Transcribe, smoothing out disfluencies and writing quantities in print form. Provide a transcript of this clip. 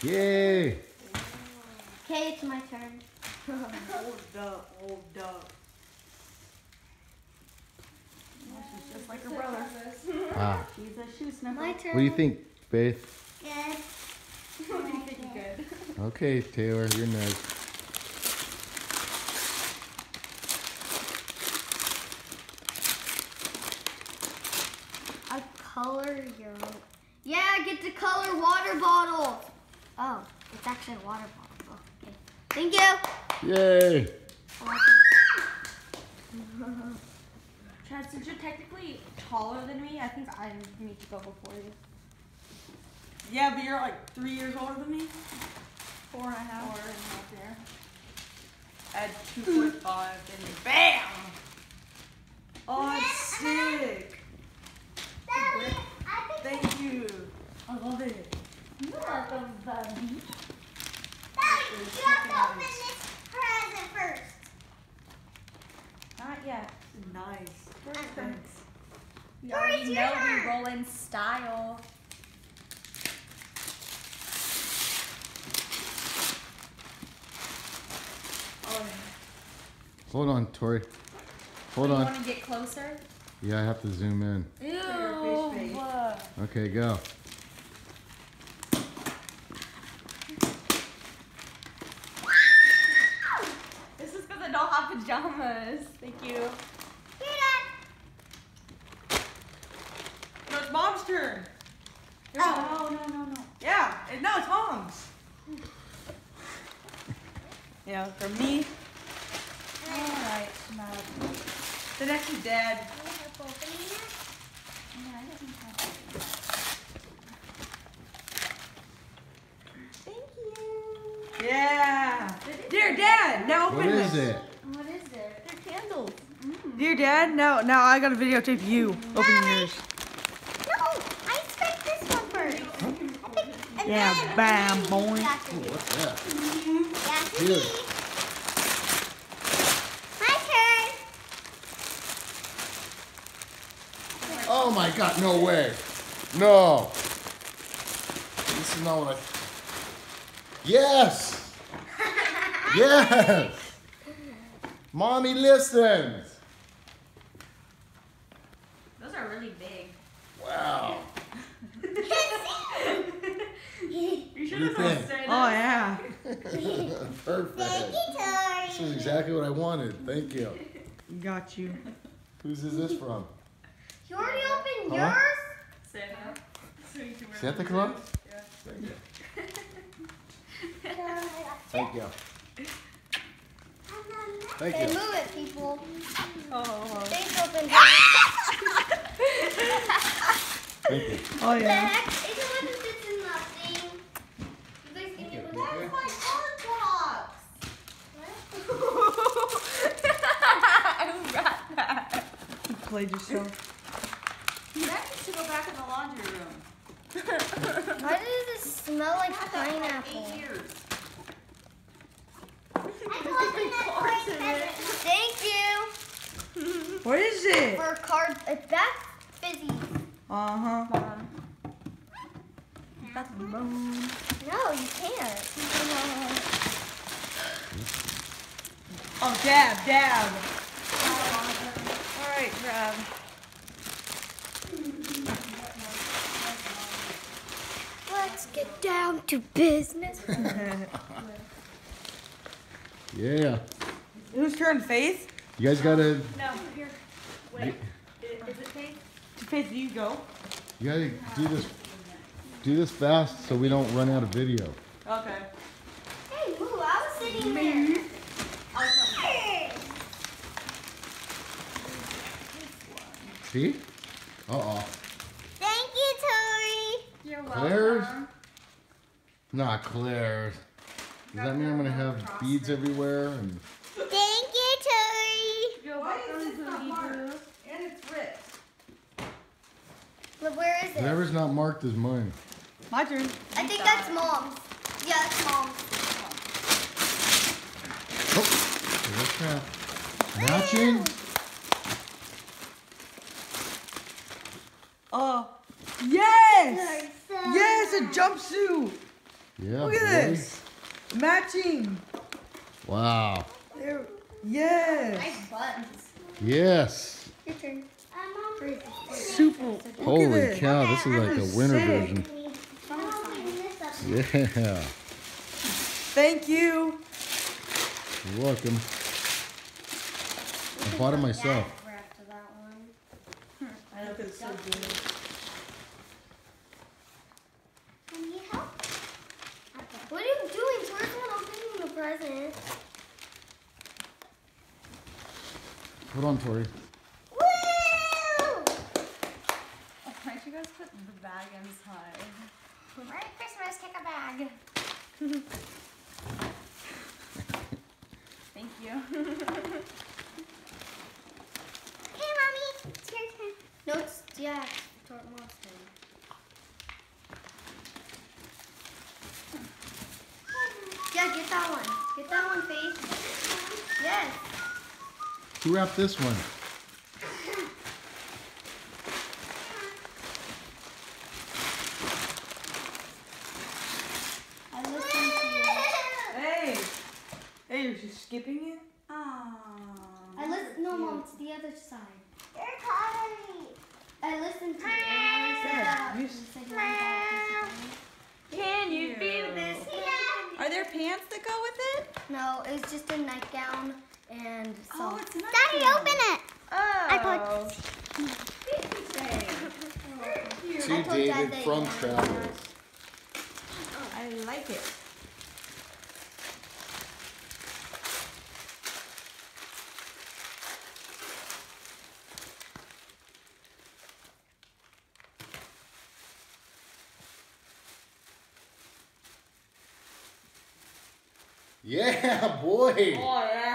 Yay! Okay, it's my turn. Hold up. She's just like her brother. Ah. She's a shoe sniffer. My turn. What do you think, Faith? Good. What do you think? Good. Okay, Taylor, you're next. I color your. Yeah, I get to color water bottles. Oh, it's actually a water bottle. Oh, okay. Thank you. Yay! Chad, since you're technically taller than me, I think I need to go before you. Yeah, but you're like 3 years older than me. 4.5. 4.5 there. Add 2.5 and bam! Oh, that's sick. Thank you. I love it. You're welcome, buddy. You have to open this present first. Not yet. Nice. Thanks. You Tori, already it's your know turn. we roll in style. Oh, Hold on, Tori. Hold You on. want to get closer? Yeah, I have to zoom in. Ew. your face. Okay, go. This is because I don't have pajamas. Thank you. no, it's Mom's turn. Oh, no. Yeah, no, it's Mom's. Yeah, for me. Alright, Mad. Then actually Dad. Thank you. Yeah. Dear Dad, now open What is this. it? What is it? They're candles. Dear Dad, now I gotta videotape you opening yours. No, I expect this one first. And Yeah, then bam, you boy. got to do it. What's that? Yeah, Here. my turn. Oh my God! No way! No! This is not what I. Yes! Yes! Mommy listens. Those are really big. Wow. You What do you think? Oh yeah. Perfect. Thank you, This Tori. is exactly what I wanted. Thank you. Got you. Whose is this from? You already opened Huh? yours? Santa Claus? Thank you. Thank you. Thank Okay, you. move it, people. Oh, Thanks, open. Thank you. oh The yeah. heck? It wasn't fits in that thing. You guys can get one. That's my Who got that? You played yourself. That needs to go back in the laundry room. Why does it smell like pineapple? Thank you What is it? for card. That's fizzy. Uh-huh. No, you can't. Oh, dab. All right, grab. Let's get down to business. Yeah. Whose turn? Faith? You guys gotta. No, here. Wait. Is it Faith? Faith, you go. You gotta do this fast so we don't run out of video. Okay. Hey, Boo, I was sitting there. See? Uh-oh. Thank you, Tori. You're Claire's? Not Claire's. Does that mean I'm gonna have beads everywhere? And Thank you, Tori. You're Why is welcome, this not Booty marked? Boo. And it's ripped. Look, where is it? whatever's not marked is mine. My turn. I think that's Mom's. Yeah, that's Mom's. Oh, what's that? Matching? Oh, yes! Yes, a jumpsuit! Yeah, Look at boy. this. Matching. Wow. There. Yes. Nice buttons. Yes. Your turn. Super. Look at Holy this. cow, this is like the winter Sick. version. Yeah. Thank you. You're welcome. I bought it myself. I know because it's so good. What are you doing? Where's one opening the present? Hold on, Tori. Woo! Why'd you guys put the bag inside? Merry Christmas, take a bag. Thank you. Hey, Mommy, it's your turn. No, it's Mom's turn. Yeah, get that one. Get that one, Faith. Yes. Who wrapped this one? I listened to you. Hey. Hey, you're just skipping it? I listened. No, Mom, it's the other side. You're calling me. I listened to you. And I said that. You You said you wanted that. Can you feel this? Are there pants that go with it? No, it was just a nightgown and Oh, socks. it's not. Daddy, open it. Oh. To David from Travels. I like it. Yeah, boy. Oh, yeah.